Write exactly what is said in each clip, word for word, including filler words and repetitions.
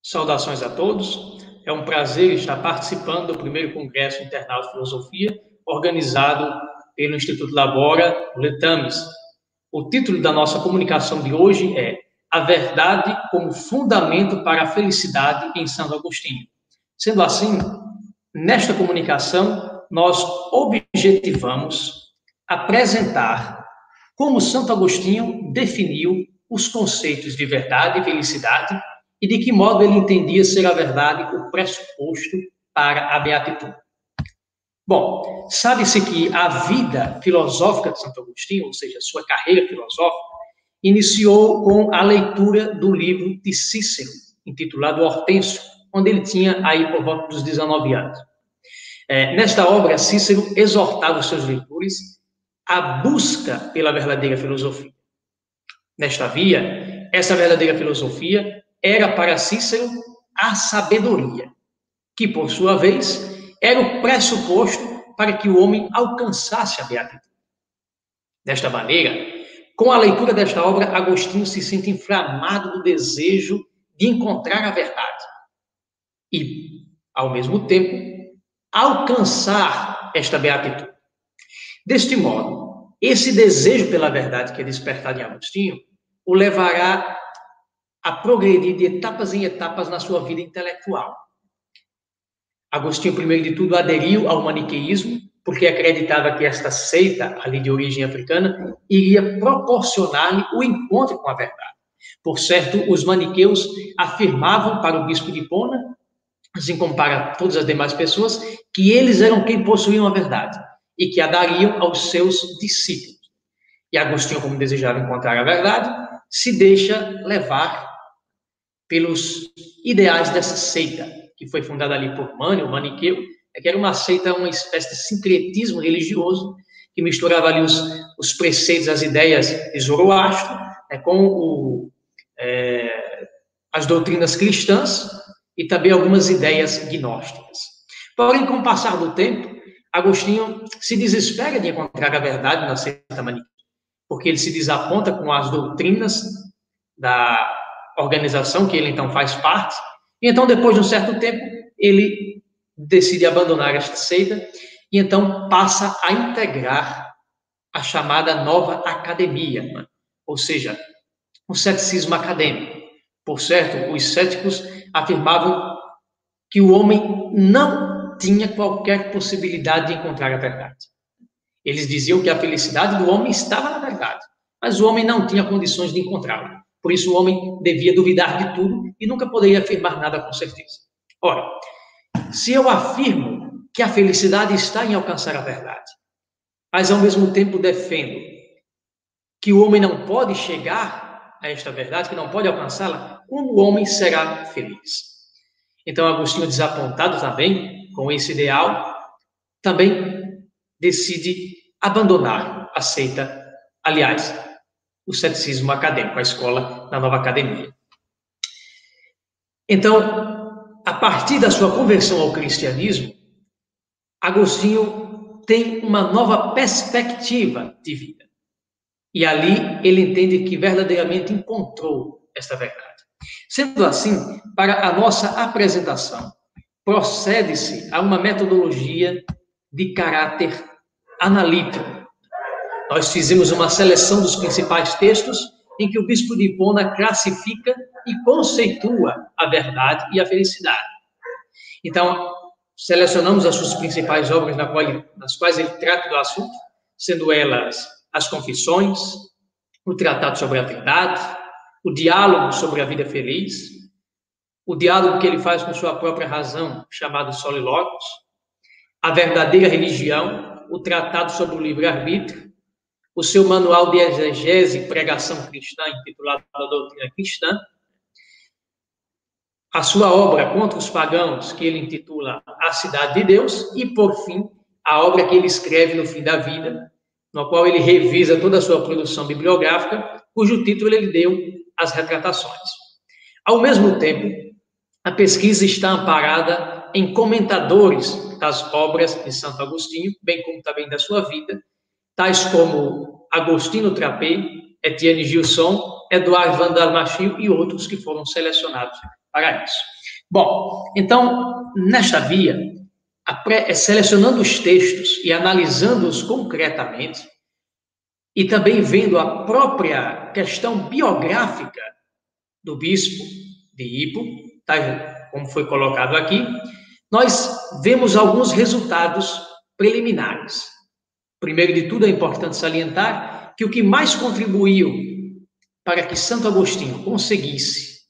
Saudações a todos. É um prazer estar participando do primeiro Congresso Internacional de Filosofia, organizado pelo Instituto Labora, Letames. O título da nossa comunicação de hoje é A Verdade como Fundamento para a Felicidade em Santo Agostinho. Sendo assim, nesta comunicação, nós objetivamos apresentar como Santo Agostinho definiu os conceitos de verdade e felicidade e de que modo ele entendia ser a verdade o pressuposto para a beatitude. Bom, sabe-se que a vida filosófica de Santo Agostinho, ou seja, a sua carreira filosófica, iniciou com a leitura do livro de Cícero, intitulado Hortêncio, onde ele tinha aí por volta dos dezenove anos. É, nesta obra, Cícero exortava os seus leitores à busca pela verdadeira filosofia. Nesta via, essa verdadeira filosofia era para Cícero a sabedoria, que, por sua vez, era o pressuposto para que o homem alcançasse a beatitude. Desta maneira, com a leitura desta obra, Agostinho se sente inflamado do desejo de encontrar a verdade e, ao mesmo tempo, alcançar esta beatitude. Deste modo, esse desejo pela verdade que é despertado em Agostinho o levará a progredir de etapas em etapas na sua vida intelectual. Agostinho, primeiro de tudo, aderiu ao maniqueísmo, porque acreditava que esta seita, ali de origem africana, iria proporcionar-lhe o encontro com a verdade. Por certo, os maniqueus afirmavam para o bispo de Hipona, assim como para todas as demais pessoas, que eles eram quem possuíam a verdade e que a dariam aos seus discípulos. E Agostinho, como desejava encontrar a verdade, se deixa levar pelos ideais dessa seita, que foi fundada ali por Mânio, o maniqueu, que era uma seita, uma espécie de sincretismo religioso, que misturava ali os, os preceitos, as ideias de Zoroastro, né, com o, é, as doutrinas cristãs e também algumas ideias gnósticas. Porém, com o passar do tempo, Agostinho se desespera de encontrar a verdade na seita maniqueu, porque ele se desaponta com as doutrinas da organização que ele então faz parte, e então, depois de um certo tempo, ele decide abandonar esta seita e então passa a integrar a chamada nova academia, né? Ou seja, o ceticismo acadêmico. Por certo, os céticos afirmavam que o homem não tinha qualquer possibilidade de encontrar a verdade. Eles diziam que a felicidade do homem estava na verdade, mas o homem não tinha condições de encontrá-la. Por isso, o homem devia duvidar de tudo e nunca poderia afirmar nada com certeza. Ora, se eu afirmo que a felicidade está em alcançar a verdade, mas ao mesmo tempo defendo que o homem não pode chegar a esta verdade, que não pode alcançá-la, como o homem será feliz? Então, Agostinho, desapontado também com esse ideal, também decide abandonar a seita, aliás, o ceticismo acadêmico, a escola da nova academia. Então, a partir da sua conversão ao cristianismo, Agostinho tem uma nova perspectiva de vida. E ali ele entende que verdadeiramente encontrou esta verdade. Sendo assim, para a nossa apresentação, procede-se a uma metodologia de caráter analítico. Nós fizemos uma seleção dos principais textos em que o bispo de Hipona classifica e conceitua a verdade e a felicidade. Então, selecionamos as suas principais obras nas quais ele trata do assunto, sendo elas as Confissões, o Tratado sobre a Verdade, o Diálogo sobre a Vida Feliz, o diálogo que ele faz com sua própria razão, chamado Solilóquios, a Verdadeira Religião, o Tratado sobre o Livre-Arbítrio, o seu manual de exegese e pregação cristã, intitulado A Doutrina Cristã, a sua obra Contra os Pagãos, que ele intitula A Cidade de Deus, e, por fim, a obra que ele escreve no fim da vida, no qual ele revisa toda a sua produção bibliográfica, cujo título ele deu As Retratações. Ao mesmo tempo, a pesquisa está amparada em comentadores das obras de Santo Agostinho, bem como também da sua vida, tais como Agostinho Trapé, Etienne Gilson, Eduardo Vandal Machio e outros que foram selecionados para isso. Bom, então, nesta via, selecionando os textos e analisando-os concretamente, e também vendo a própria questão biográfica do bispo de Hippo, tá, como foi colocado aqui, nós vemos alguns resultados preliminares. Primeiro de tudo, é importante salientar que o que mais contribuiu para que Santo Agostinho conseguisse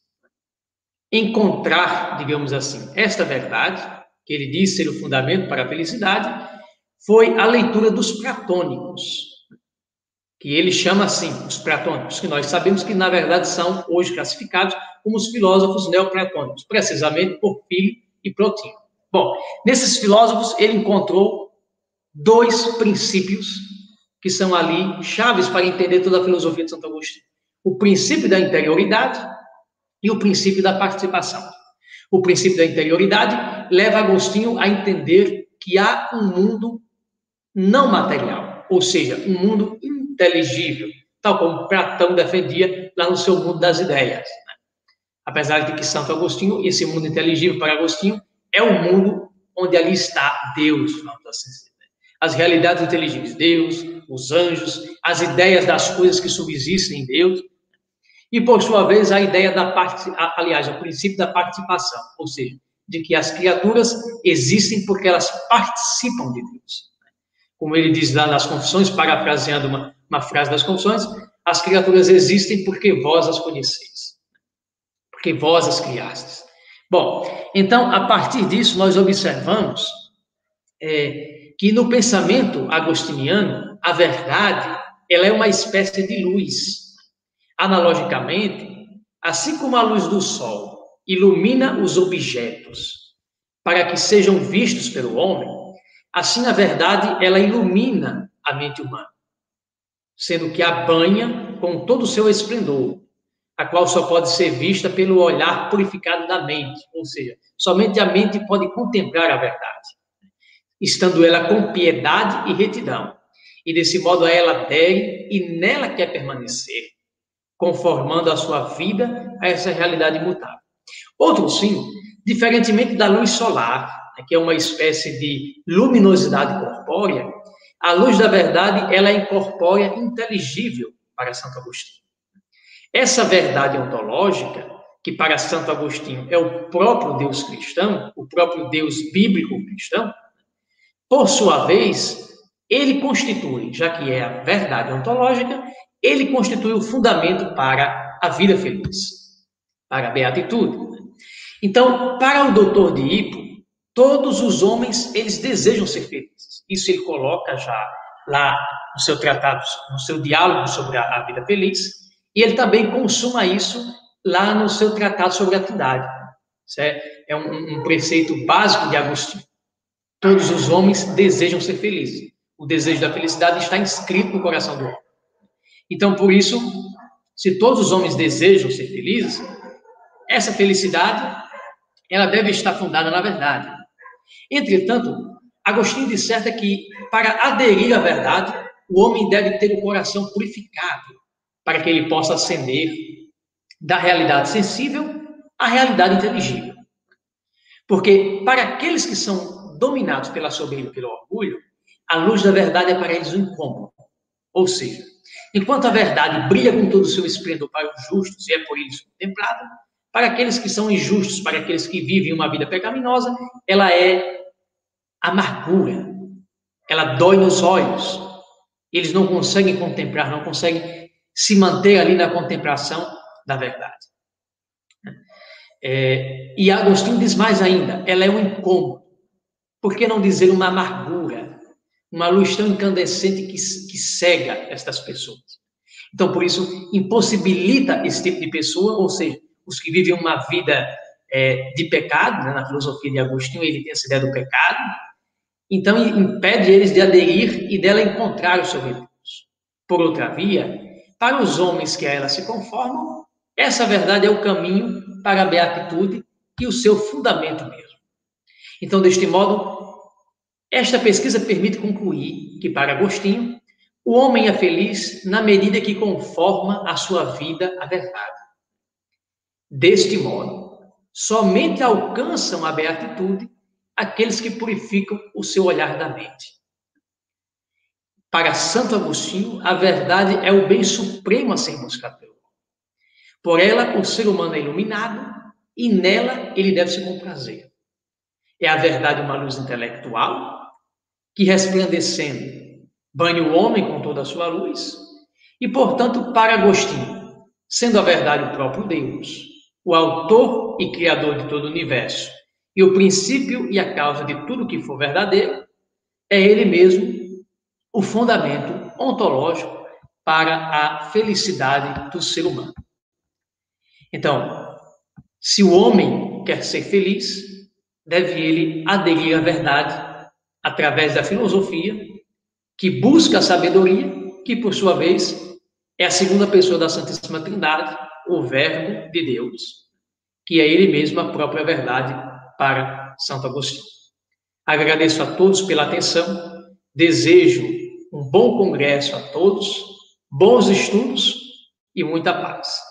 encontrar, digamos assim, esta verdade, que ele diz ser o fundamento para a felicidade, foi a leitura dos platônicos, que ele chama assim, os platônicos, que nós sabemos que, na verdade, são hoje classificados como os filósofos neoplatônicos, precisamente Porfírio e Plotino. Bom, nesses filósofos, ele encontrou dois princípios que são ali chaves para entender toda a filosofia de Santo Agostinho. O princípio da interioridade e o princípio da participação. O princípio da interioridade leva Agostinho a entender que há um mundo não material, ou seja, um mundo inteligível, tal como Platão defendia lá no seu mundo das ideias. Né? Apesar de que Santo Agostinho, esse mundo inteligível para Agostinho, é o mundo onde ali está Deus, vamos assim dizer. As realidades inteligíveis, Deus, os anjos, as ideias das coisas que subsistem em Deus, e, por sua vez, a ideia da parte, aliás, o princípio da participação, ou seja, de que as criaturas existem porque elas participam de Deus. Como ele diz lá nas Confissões, parafraseando uma, uma frase das Confissões, as criaturas existem porque vós as conheceis, porque vós as criastes. Bom, então, a partir disso, nós observamos é, que no pensamento agostiniano, a verdade, ela é uma espécie de luz. Analogicamente, assim como a luz do sol ilumina os objetos para que sejam vistos pelo homem, assim a verdade, ela ilumina a mente humana, sendo que a banha com todo o seu esplendor, a qual só pode ser vista pelo olhar purificado da mente, ou seja, somente a mente pode contemplar a verdade, estando ela com piedade e retidão, e desse modo a ela adere e nela quer permanecer, conformando a sua vida a essa realidade imutável. Outro sim, diferentemente da luz solar, que é uma espécie de luminosidade corpórea, a luz da verdade, ela é incorpórea, inteligível para Santo Agostinho. Essa verdade ontológica, que para Santo Agostinho é o próprio Deus cristão, o próprio Deus bíblico cristão, por sua vez, ele constitui, já que é a verdade ontológica, ele constitui o fundamento para a vida feliz, para a beatitude. Então, para o doutor de Hippo, todos os homens, eles desejam ser felizes. Isso ele coloca já lá no seu tratado, no seu diálogo sobre a, a vida feliz, e ele também consuma isso lá no seu tratado sobre a Trindade. Isso é, é um, um preceito básico de Agostinho. Todos os homens desejam ser felizes. O desejo da felicidade está inscrito no coração do homem. Então, por isso, se todos os homens desejam ser felizes, essa felicidade, ela deve estar fundada na verdade. Entretanto, Agostinho disserta que, para aderir à verdade, o homem deve ter o coração purificado, para que ele possa ascender da realidade sensível à realidade inteligível. Porque, para aqueles que são dominados pela soberba e pelo orgulho, a luz da verdade é para eles um incômodo. Ou seja, enquanto a verdade brilha com todo o seu esplendor para os justos e é por eles contemplada, para aqueles que são injustos, para aqueles que vivem uma vida pecaminosa, ela é amargura, ela dói nos olhos. Eles não conseguem contemplar, não conseguem se manter ali na contemplação da verdade. É, e Agostinho diz mais ainda, ela é um incômodo. Por que não dizer uma amargura? Uma luz tão incandescente que, que cega estas pessoas. Então, por isso, impossibilita esse tipo de pessoa, ou seja, os que vivem uma vida é, de pecado, né? Na filosofia de Agostinho, ele tem essa ideia do pecado, então impede eles de aderir e dela encontrar o seu repouso. Por outra via, para os homens que a ela se conformam, essa verdade é o caminho para a beatitude e o seu fundamento mesmo. Então, deste modo, esta pesquisa permite concluir que, para Agostinho, o homem é feliz na medida que conforma a sua vida à verdade. Deste modo, somente alcançam a beatitude aqueles que purificam o seu olhar da mente. Para Santo Agostinho, a verdade é o bem supremo a ser buscado pelo homem. Por ela, o ser humano é iluminado e nela ele deve se comprazer. É a verdade uma luz intelectual que, resplandecendo, banha o homem com toda a sua luz e, portanto, para Agostinho, sendo a verdade o próprio Deus, o autor e criador de todo o universo e o princípio e a causa de tudo que for verdadeiro, é ele mesmo o fundamento ontológico para a felicidade do ser humano. Então, se o homem quer ser feliz, deve ele aderir à verdade através da filosofia, que busca a sabedoria, que por sua vez é a segunda pessoa da Santíssima Trindade, o Verbo de Deus, que é ele mesmo a própria verdade para Santo Agostinho. Agradeço a todos pela atenção, desejo um bom congresso a todos, bons estudos e muita paz.